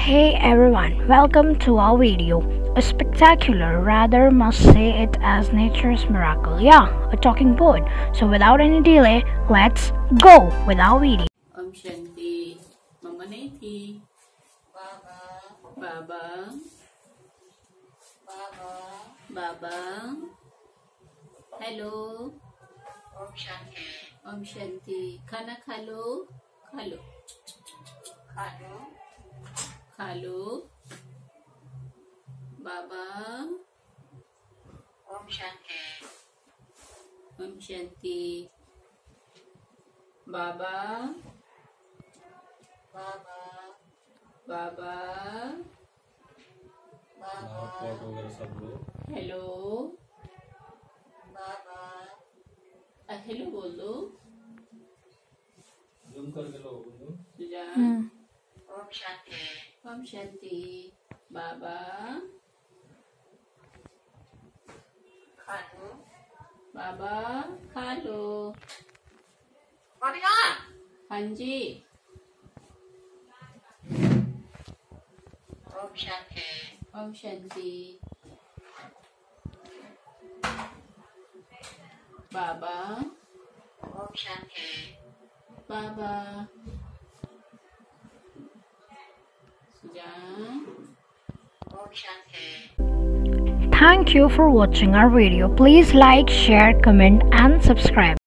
Hey everyone, welcome to our video. A spectacular, rather must say it as nature's miracle. Yeah, a talking board. So without any delay, let's go with our video. Om Shanti. Mama Naiti. Baba. Baba. Baba. Baba. Hello. Om Shanti. Om Shanti. Khana khalo. Khalo. Khalo. Khalo. Baba. Om Shanti. Om Shanti. Baba. Baba. Baba. Baba. Hello. Baba. Hello बोलो. Zoom करके लो बोलो. Sujan. Om Shanti. Om Shanti. Baba. Khalo. Baba. Khalo. हाँ जी. ओम शांति. ओम शांति. बाबा. ओम शांति. बाबा. Sujan. Om Shanti. Thank you for watching our video. Please like, share, comment and subscribe.